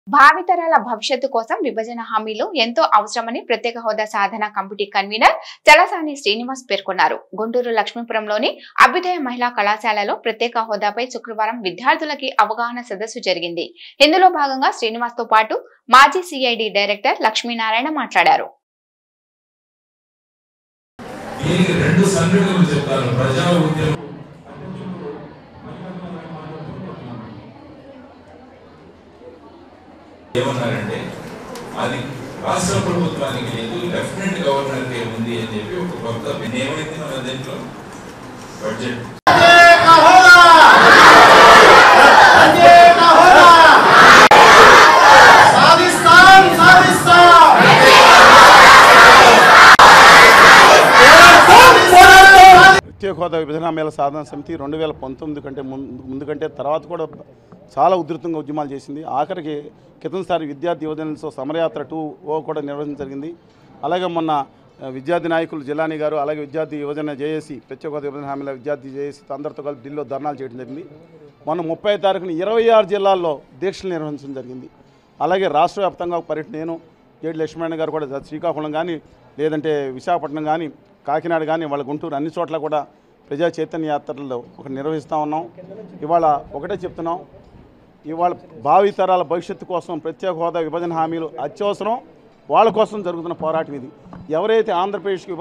భావితరాల భవిష్యత్తు కోసం విభజన హామీలు ఎంతో అవసరమని ప్రత్యేక హోదా సాధన కమిటీ కన్వీనర్ చలసాని శ్రీనివాస్ పేర్కొన్నారు. గుంటూరు లక్ష్మీపురంలోని అభ్యుదయ మహిళా కళాశాలలో ప్రత్యేక హోదాపై శుక్రవారం విద్యార్థులకి అవగాహన సదస్సు జరిగింది. ఇందులో భాగంగా శ్రీనివాస్ తో పాటు మాజీ సిఐడి డైరెక్టర్ లక్ష్మీనారాయణ మాట్లాడారు. ఏమన్నారంటే అది రాష్ట్ర ప్రభుత్వానికి లేదు, లెఫ్టినెంట్ గవర్నర్కే ఉంది అని చెప్పి ఒక కొత్త ఏమైంది మన దీంట్లో బడ్జెట్ ప్రత్యేక హోదా విభజన హామీల సాధన సమితి 2019 కంటే ముందు కంటే తర్వాత కూడా చాలా ఉధృతంగా ఉద్యమాలు చేసింది. ఆఖరికి క్రితంసారి విద్యార్థి యువజనలతో సమరయాత్ర 2 కూడా నిర్వహించడం జరిగింది. అలాగే మొన్న విద్యార్థి నాయకులు జిల్లాని గారు, అలాగే విద్యార్థి యువజన జేఏసీ ప్రత్యేక హోదా విభజన హామీల విద్యార్థి జేఏసీ అందరితో కలిసి ఢిల్లీలో ధర్నాలు చేయడం జరిగింది. మొన్న 30 తారీఖున 26 జిల్లాల్లో దీక్షలు నిర్వహించడం జరిగింది. అలాగే రాష్ట్ర వ్యాప్తంగా పర్యటన నేను జేడి లక్ష్మణ గారు కూడా శ్రీకాకుళం కానీ, లేదంటే విశాఖపట్నం కానీ, కాకినాడ కానీ, వాళ్ళ గుంటూరు అన్ని చోట్ల కూడా ప్రజా చైతన్య యాత్రల్లో నిర్వహిస్తూ ఉన్నాం. ఇవాళ ఒకటే చెప్తున్నాం, ఇవాళ భావితరాల భవిష్యత్తు కోసం ప్రత్యేక హోదా విభజన హామీలు అత్యవసరం. వాళ్ళ కోసం జరుగుతున్న పోరాటం ఇది. ఎవరైతే ఆంధ్రప్రదేశ్కి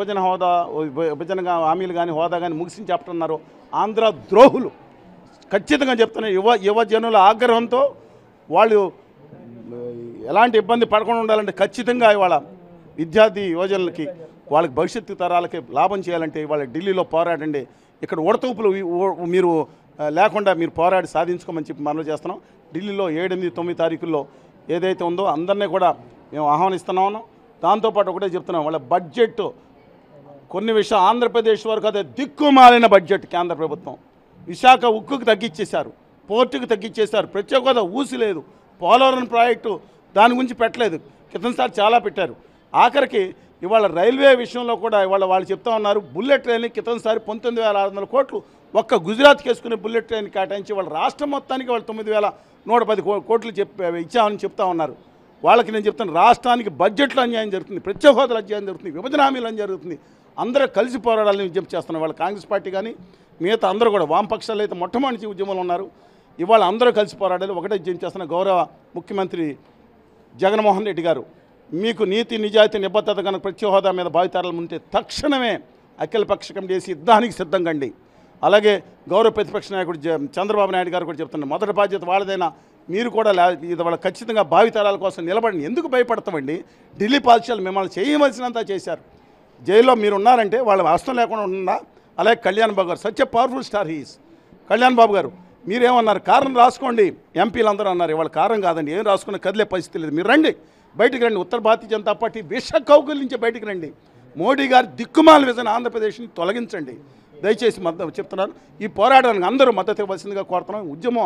విభజన హామీలు కానీ హోదా కానీ ముగిసి చెప్తున్నారో ఆంధ్ర ద్రోహులు. ఖచ్చితంగా చెప్తున్నారు. యువజనుల ఆగ్రహంతో వాళ్ళు ఎలాంటి ఇబ్బంది పడకుండా ఉండాలంటే ఖచ్చితంగా ఇవాళ విద్యార్థి యువజనులకి వాళ్ళకి భవిష్యత్తు తరాలకి లాభం చేయాలంటే ఇవాళ ఢిల్లీలో పోరాడండి. ఇక్కడ ఉడతూపులు మీరు లేకుండా మీరు పోరాడి సాధించుకోమని చెప్పి మనవి చేస్తున్నాం. ఢిల్లీలో 7, 8, 9 తారీఖుల్లో ఏదైతే ఉందో అందరినీ కూడా మేము ఆహ్వానిస్తున్నాము. దాంతోపాటు ఒకటే చెప్తున్నాం, వాళ్ళ బడ్జెట్ కొన్ని విషయాలు ఆంధ్రప్రదేశ్ వరకు అదే దిక్కుమాలిన బడ్జెట్. కేంద్ర ప్రభుత్వం విశాఖ ఉక్కుకు తగ్గించేశారు, పోర్టుకు తగ్గించేశారు, ప్రత్యేక హోదా ఊసి లేదు, పోలవరం ప్రాజెక్టు దాని గురించి పెట్టలేదు, క్రితంసారి చాలా పెట్టారు. ఆఖరికి ఇవాళ రైల్వే విషయంలో కూడా ఇవాళ వాళ్ళు చెప్తా ఉన్నారు, బుల్లెట్ ట్రైన్ క్రితంసారి 19,600 కోట్లు ఒక్క గుజరాత్కి వేసుకునే బుల్లెట్ ట్రైన్ కేటాయించి వాళ్ళ రాష్ట్రం మొత్తానికి వాళ్ళు 9,110 కోట్లు ఇచ్చామని చెప్తా ఉన్నారు. వాళ్ళకి నేను చెప్తాను, రాష్ట్రానికి బడ్జెట్లో అన్యాయం జరుగుతుంది, ప్రత్యేక హోదాలు అన్యాయం జరుగుతుంది, విభజన హామీలు అన్యాయం జరుగుతుంది. అందరూ కలిసి పోరాడాలని విజ్ఞప్తి చేస్తున్నారు. వాళ్ళ కాంగ్రెస్ పార్టీ కానీ మిగతా అందరూ కూడా వామపక్షాలు అయితే మొట్టమొదటి ఉద్యమంలో ఉన్నారు. ఇవాళ అందరూ కలిసి పోరాడాలి. ఒకటే విజ్ఞప్తి చేస్తున్న గౌరవ ముఖ్యమంత్రి జగన్మోహన్ రెడ్డి గారు, మీకు నీతి నిజాయితీ నిబద్ధత కనుక ప్రత్యేక హోదా మీద భావితరాలు ఉంటే తక్షణమే అఖిలపక్ష కమిటీ చేసి యుద్ధానికి సిద్ధంగండి. అలాగే గౌరవ ప్రతిపక్ష నాయకుడు చంద్రబాబు నాయుడు గారు కూడా చెప్తున్నారు, మొదటి బాధ్యత వాళ్ళదైనా మీరు కూడా ఇది వాళ్ళ ఖచ్చితంగా భావితరాల కోసం నిలబడి ఎందుకు భయపడతామండి? ఢిల్లీ పాలసీలు మిమ్మల్ని చేయవలసినంత చేశారు. జైల్లో మీరు ఉన్నారంటే వాళ్ళ హస్తం లేకుండా ఉందా? అలాగే Kalyan Babu garu such a powerful star he's. Kalyan Babu garu మీరేమన్నారు? కారణం రాసుకోండి. ఎంపీలు అందరూ అన్నారు, ఇవాళ కారణం కాదండి, ఏం రాసుకున్న కదిలే పరిస్థితి లేదు. మీరు రండి, బయటికి రండి. ఉత్తర భారతీయ జనతా పార్టీ విష కౌగుల నుంచి బయటికి రండి. మోడీ గారి దిక్కుమాల విజన్ ఆంధ్రప్రదేశ్ని తొలగించండి దయచేసి మద్దతు చెప్తున్నారు. ఈ పోరాటానికి అందరూ మద్దతు ఇవ్వాల్సిందిగా కోరుతున్నాం. ఉద్యమం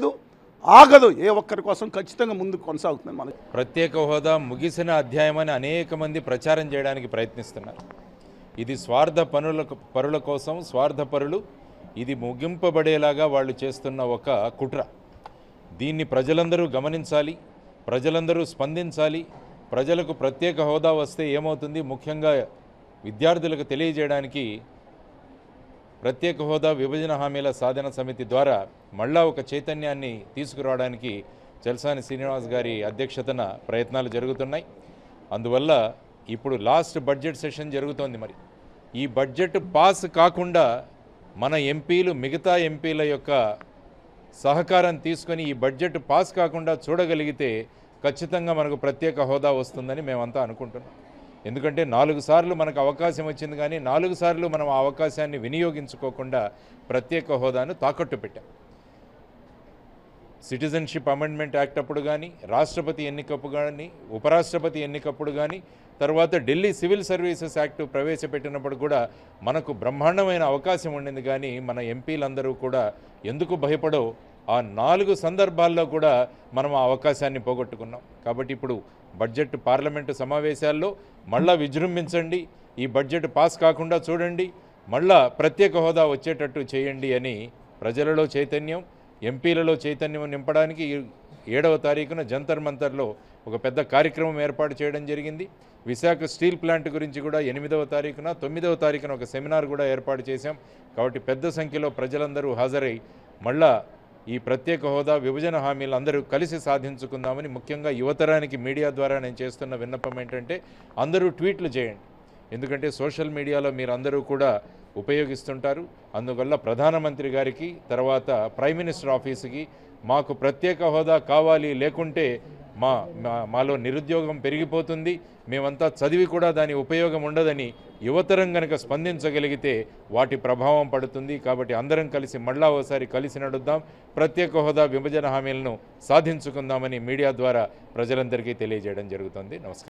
ఆగదు. ఏ ఒక్కరి కోసం ఖచ్చితంగా ముందుకు కొనసాగుతుంది. మనకి ప్రత్యేక హోదా ముగిసిన అధ్యాయమని అనేక మంది ప్రచారం చేయడానికి ప్రయత్నిస్తున్నారు. ఇది పరుల కోసం స్వార్థపరులు, ఇది ముగింపబడేలాగా వాళ్ళు చేస్తున్న ఒక కుట్ర. దీన్ని ప్రజలందరూ గమనించాలి, ప్రజలందరూ స్పందించాలి. ప్రజలకు ప్రత్యేక హోదా వస్తే ఏమవుతుంది, ముఖ్యంగా విద్యార్థులకు తెలియజేయడానికి ప్రత్యేక హోదా విభజన హామీల సాధన సమితి ద్వారా మళ్ళా ఒక చైతన్యాన్ని తీసుకురావడానికి చలసాని శ్రీనివాస్ గారి అధ్యక్షతన ప్రయత్నాలు జరుగుతున్నాయి. అందువల్ల ఇప్పుడు లాస్ట్ బడ్జెట్ సెషన్ జరుగుతోంది. మరి ఈ బడ్జెట్ పాస్ కాకుండా మన ఎంపీలు మిగతా ఎంపీల యొక్క సహకారం తీసుకొని ఈ బడ్జెట్ పాస్ కాకుండా చూడగలిగితే ఖచ్చితంగా మనకు ప్రత్యేక హోదా వస్తుందని మేమంతా అనుకుంటున్నాం. ఎందుకంటే 4 సార్లు మనకు అవకాశం వచ్చింది, కానీ 4 సార్లు మనం ఆ అవకాశాన్ని వినియోగించుకోకుండా ప్రత్యేక హోదాను తాకట్టు పెట్టాం. సిటిజన్షిప్ అమెండ్మెంట్ యాక్ట్ అప్పుడు కానీ, రాష్ట్రపతి ఎన్నికప్పుడు కానీ, ఉపరాష్ట్రపతి ఎన్నికప్పుడు కానీ, తర్వాత ఢిల్లీ సివిల్ సర్వీసెస్ యాక్ట్ ప్రవేశపెట్టినప్పుడు కూడా మనకు బ్రహ్మాండమైన అవకాశం ఉండింది. కానీ మన ఎంపీలందరూ కూడా ఎందుకు భయపడో ఆ 4 సందర్భాల్లో కూడా మనం ఆ అవకాశాన్ని పోగొట్టుకున్నాం. కాబట్టి ఇప్పుడు బడ్జెట్ పార్లమెంటు సమావేశాల్లో మళ్ళా విజృంభించండి, ఈ బడ్జెట్ పాస్ కాకుండా చూడండి, మళ్ళా ప్రత్యేక హోదా వచ్చేటట్టు చేయండి అని ప్రజలలో చైతన్యం, ఎంపీలలో చైతన్యం నింపడానికి 7వ తారీఖున జంతర్ మంతర్లో ఒక పెద్ద కార్యక్రమం ఏర్పాటు చేయడం జరిగింది. విశాఖ స్టీల్ ప్లాంట్ గురించి కూడా 8వ తారీఖున 9వ తారీఖున ఒక సెమినార్ కూడా ఏర్పాటు చేశాం. కాబట్టి పెద్ద సంఖ్యలో ప్రజలందరూ హాజరై మళ్ళా ఈ ప్రత్యేక హోదా విభజన హామీలు అందరూ కలిసి సాధించుకుందామని, ముఖ్యంగా యువతరానికి మీడియా ద్వారా నేను చేస్తున్న విన్నపం ఏంటంటే అందరూ ట్వీట్లు చేయండి. ఎందుకంటే సోషల్ మీడియాలో మీరందరూ కూడా ఉపయోగిస్తుంటారు. అందువల్ల ప్రధానమంత్రి గారికి, తర్వాత ప్రైమ్ మినిస్టర్ ఆఫీసుకి మాకు ప్రత్యేక హోదా కావాలి, లేకుంటే మాలో నిరుద్యోగం పెరిగిపోతుంది, మేమంతా చదివి కూడా దాని ఉపయోగం ఉండదని యువతరం కనుక స్పందించగలిగితే వాటి ప్రభావం పడుతుంది. కాబట్టి అందరం కలిసి మళ్ళా ఒకసారి కలిసి నడుద్దాం, ప్రత్యేక హోదా విభజన హామీలను సాధించుకుందామని మీడియా ద్వారా ప్రజలందరికీ తెలియజేయడం జరుగుతుంది. నమస్కారం.